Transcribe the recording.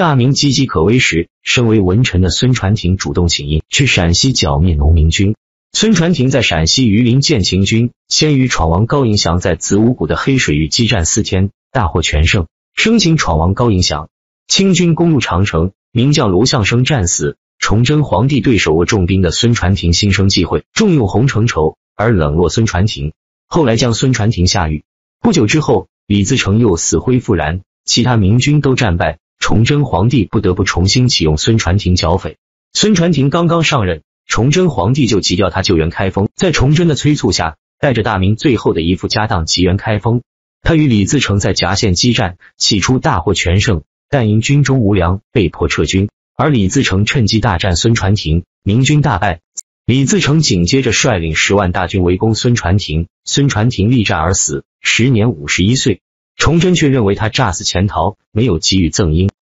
大明岌岌可危时，身为文臣的孙传庭主动请缨，去陕西剿灭农民军。孙传庭在陕西榆林见秦军，先与闯王高迎祥在子午谷的黑水峪激战4天，大获全胜，生擒闯王高迎祥。清军攻入长城，名将罗象升战死。崇祯皇帝对手握重兵的孙传庭心生忌讳，重用洪承畴，而冷落孙传庭，后来将孙传庭下狱。不久之后，李自成又死灰复燃，其他明军都战败，崇祯皇帝不得不重新启用孙传庭剿匪。孙传庭刚刚上任，崇祯皇帝就急调他救援开封，在崇祯的催促下，带着大明最后的一副家当急援开封。他与李自成在夹县激战，起初大获全胜，但因军中无粮，被迫撤军。而李自成趁机大战孙传庭，明军大败。李自成紧接着率领10万大军围攻孙传庭，孙传庭力战而死，时年51岁。崇祯却认为他诈死潜逃，没有给予赠缨。